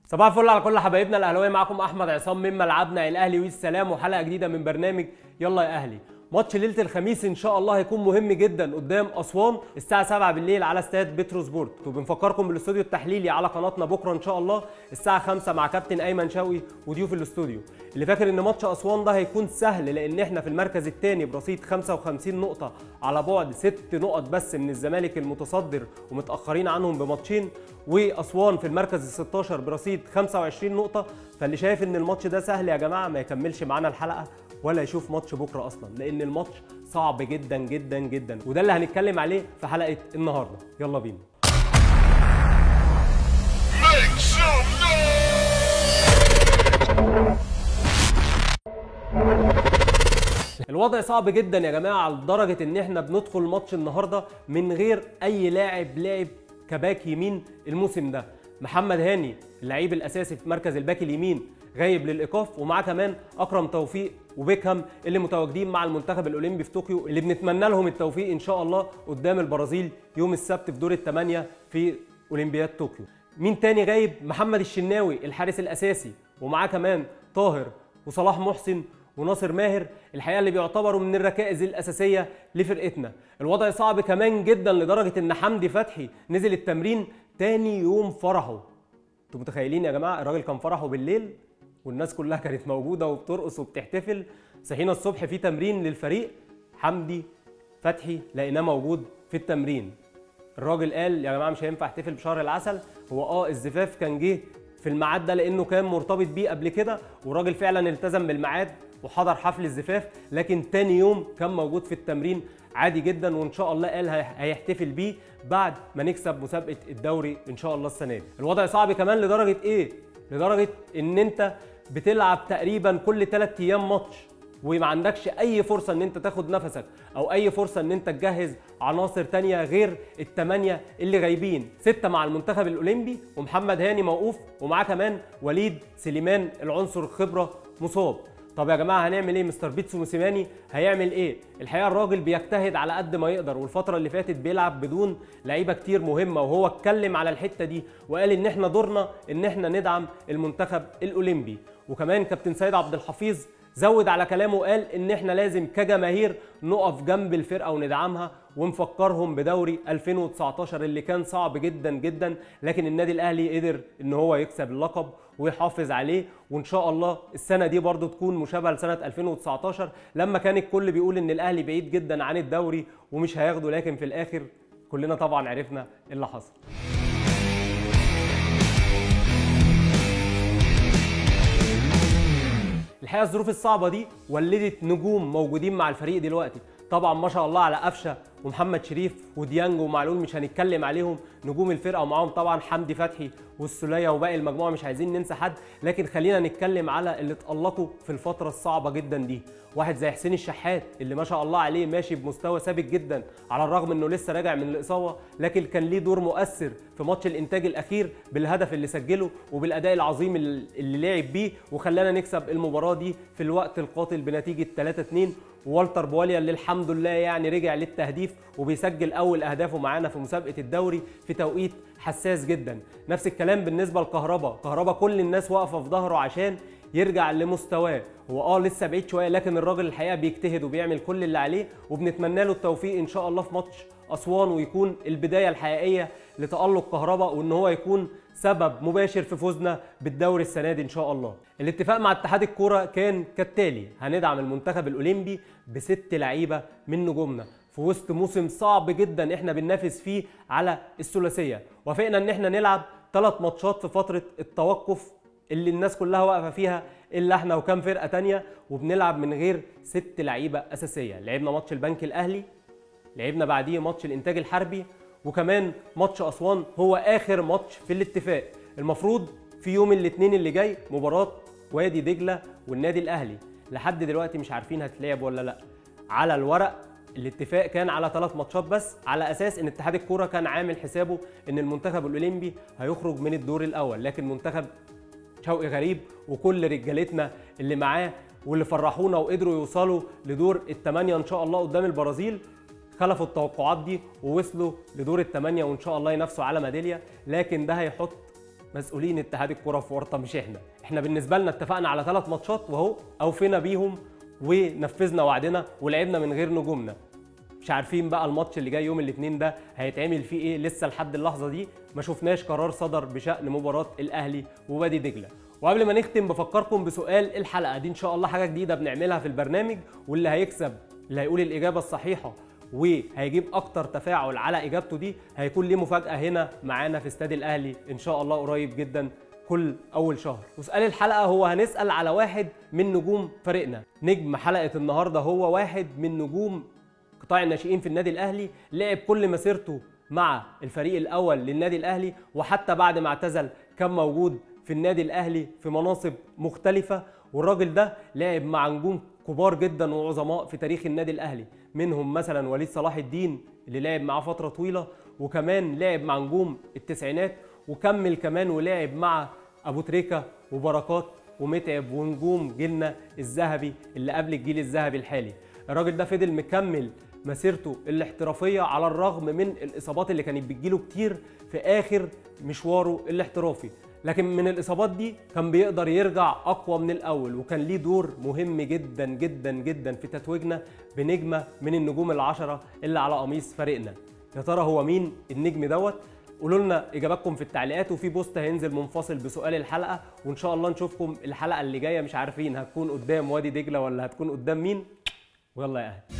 صباح الفل على كل حبايبنا الاهلاويه. معاكم احمد عصام من ملعبنا الاهلي والسلام، وحلقه جديده من برنامج يلا يا اهلي. ماتش ليله الخميس ان شاء الله هيكون مهم جدا قدام اسوان الساعه 7 بالليل على استاد بتروسبورت، وبنفكركم بالاستوديو التحليلي على قناتنا بكره ان شاء الله الساعه 5 مع كابتن ايمن شوقي وضيوف الاستوديو. اللي فاكر ان ماتش اسوان ده هيكون سهل لان احنا في المركز الثاني برصيد 55 نقطه على بعد 6 نقط بس من الزمالك المتصدر ومتاخرين عنهم بماتشين، واسوان في المركز ال 16 برصيد 25 نقطه. فاللي شايف ان الماتش ده سهل يا جماعه ما يكملش معانا الحلقه ولا يشوف ماتش بكره اصلا، لان الماتش صعب جدا جدا جدا، وده اللي هنتكلم عليه في حلقه النهارده. يلا بينا. الوضع صعب جدا يا جماعه لدرجه ان احنا بندخل ماتش النهارده من غير اي لاعب لعب كباك يمين الموسم ده. محمد هاني اللعيب الاساسي في مركز الباك اليمين غايب للايقاف، ومعاه كمان اكرم توفيق وبيكهام اللي متواجدين مع المنتخب الاولمبي في طوكيو، اللي بنتمنى لهم التوفيق ان شاء الله قدام البرازيل يوم السبت في دور الثمانيه في اولمبياد طوكيو. مين تاني غايب؟ محمد الشناوي الحارس الاساسي، ومعاه كمان طاهر وصلاح محسن وناصر ماهر، الحقيقه اللي بيعتبروا من الركائز الاساسيه لفرقتنا. الوضع صعب كمان جدا لدرجه ان حمدي فتحي نزل التمرين تاني يوم فرحه. انتوا متخيلين يا جماعه؟ الراجل كان فرحه بالليل والناس كلها كانت موجوده وبترقص وبتحتفل، صحينا الصبح في تمرين للفريق، حمدي فتحي لقيناه موجود في التمرين. الراجل قال يا جماعه مش هينفع احتفل بشهر العسل. هو الزفاف كان جه في الميعاد ده لانه كان مرتبط بيه قبل كده، والراجل فعلا التزم بالميعاد وحضر حفل الزفاف، لكن تاني يوم كان موجود في التمرين عادي جدا، وان شاء الله قال هيحتفل بيه بعد ما نكسب مسابقه الدوري ان شاء الله السنه دي. الوضع صعب كمان لدرجه ايه؟ لدرجه ان انت بتلعب تقريبا كل 3 ايام ماتش، وما عندكش اي فرصه ان انت تاخد نفسك او اي فرصه ان انت تجهز عناصر تانية غير ال8 اللي غايبين، 6 مع المنتخب الاولمبي، ومحمد هاني موقوف، ومعاه كمان وليد سليمان العنصر الخبره مصاب. طب يا جماعه هنعمل ايه؟ مستر بيتسو موسيماني هيعمل ايه؟ الحقيقه الراجل بيجتهد على قد ما يقدر، والفتره اللي فاتت بيلعب بدون لعيبه كتير مهمه، وهو اتكلم على الحته دي وقال ان احنا دورنا ان احنا ندعم المنتخب الاولمبي. وكمان كابتن سيد عبد الحفيظ زود على كلامه وقال ان احنا لازم كجماهير نقف جنب الفرقه وندعمها ونفكرهم بدوري 2019 اللي كان صعب جدا جدا، لكن النادي الاهلي قدر ان هو يكسب اللقب ويحافظ عليه، وان شاء الله السنه دي برضو تكون مشابهه لسنه 2019 لما كان الكل بيقول ان الاهلي بعيد جدا عن الدوري ومش هياخده، لكن في الاخر كلنا طبعا عرفنا اللي حصل. الحقيقه الظروف الصعبه دي ولدت نجوم موجودين مع الفريق دلوقتي، طبعا ما شاء الله على قفشه ومحمد شريف وديانج ومعلول مش هنتكلم عليهم، نجوم الفرقه، ومعاهم طبعا حمدي فتحي والسوليه وباقي المجموعه، مش عايزين ننسى حد، لكن خلينا نتكلم على اللي اتألقوا في الفتره الصعبه جدا دي. واحد زي حسين الشحات اللي ما شاء الله عليه ماشي بمستوى ثابت جدا على الرغم انه لسه راجع من الاصابه، لكن كان ليه دور مؤثر في ماتش الانتاج الاخير بالهدف اللي سجله وبالاداء العظيم اللي لعب بيه وخلانا نكسب المباراه دي في الوقت القاتل بنتيجه 3-2. ووالتر بواليا اللي الحمد لله يعني رجع للتهديف وبيسجل اول اهدافه معانا في مسابقه الدوري في توقيت حساس جدا. نفس الكلام بالنسبه لكهربا كل الناس واقفه في ظهره عشان يرجع لمستواه. هو لسه بعيد شويه، لكن الراجل الحقيقه بيجتهد وبيعمل كل اللي عليه، وبنتمنى له التوفيق ان شاء الله في ماتش اسوان، ويكون البدايه الحقيقيه لتألق كهربا، وان هو يكون سبب مباشر في فوزنا بالدوري السنه دي ان شاء الله. الاتفاق مع اتحاد الكوره كان كالتالي: هندعم المنتخب الاولمبي ب6 لعيبه من نجومنا في وسط موسم صعب جدا احنا بننافس فيه على الثلاثيه. وافقنا ان احنا نلعب 3 ماتشات في فتره التوقف اللي الناس كلها واقفه فيها الا احنا وكام فرقه تانية، وبنلعب من غير 6 لعيبه اساسيه. لعبنا ماتش البنك الاهلي، لعبنا بعديه ماتش الانتاج الحربي، وكمان ماتش اسوان هو اخر ماتش في الاتفاق. المفروض في يوم الاثنين اللي جاي مباراه وادي دجله والنادي الاهلي، لحد دلوقتي مش عارفين هتتلعب ولا لا. على الورق الاتفاق كان على 3 ماتشات بس، على اساس ان اتحاد الكوره كان عامل حسابه ان المنتخب الاولمبي هيخرج من الدور الاول، لكن منتخب شوقي غريب وكل رجالتنا اللي معاه واللي فرحونا وقدروا يوصلوا لدور ال8 ان شاء الله قدام البرازيل خلفوا التوقعات دي ووصلوا لدور ال8 وان شاء الله ينافسوا على ميداليه، لكن ده هيحط مسؤولين اتحاد الكره في ورطه مش احنا بالنسبه لنا اتفقنا على 3 ماتشات وهو اوفينا بيهم ونفذنا وعدنا ولعبنا من غير نجومنا. مش عارفين بقى الماتش اللي جاي يوم الاثنين ده هيتعمل فيه ايه، لسه لحد اللحظه دي ما شفناش قرار صدر بشأن مباراه الاهلي ووادي دجله. وقبل ما نختم بفكركم بسؤال الحلقه دي، ان شاء الله حاجه جديده بنعملها في البرنامج، واللي هيكسب اللي هيقول الاجابه الصحيحه وهيجيب اكتر تفاعل على اجابته دي هيكون ليه مفاجاه هنا معانا في استاد الاهلي ان شاء الله قريب جدا كل اول شهر. وسؤال الحلقه هو هنسال على واحد من نجوم فريقنا. نجم حلقه النهارده هو واحد من نجوم قطاع الناشئين في النادي الاهلي، لعب كل مسيرته مع الفريق الاول للنادي الاهلي، وحتى بعد ما اعتزل كان موجود في النادي الاهلي في مناصب مختلفه. والراجل ده لعب مع نجوم كبار جدا وعظماء في تاريخ النادي الاهلي، منهم مثلا وليد صلاح الدين اللي لعب معاه فتره طويله، وكمان لعب مع نجوم التسعينات، وكمل كمان ولعب مع ابو تريكه وبركات ومتعب ونجوم جيلنا الذهبي اللي قبل الجيل الذهبي الحالي. الراجل ده فضل مكمل مسيرته الاحترافيه على الرغم من الاصابات اللي كانت بتجيله كتير في اخر مشواره الاحترافي، لكن من الاصابات دي كان بيقدر يرجع اقوى من الاول، وكان ليه دور مهم جدا جدا جدا في تتويجنا بنجمه من النجوم العشره اللي على قميص فريقنا. يا ترى هو مين النجم دوت؟ قولوا لنا اجاباتكم في التعليقات، وفي بوست هينزل منفصل بسؤال الحلقه، وان شاء الله نشوفكم الحلقه اللي جايه. مش عارفين هتكون قدام وادي دجله ولا هتكون قدام مين، ويلا يا اهلي.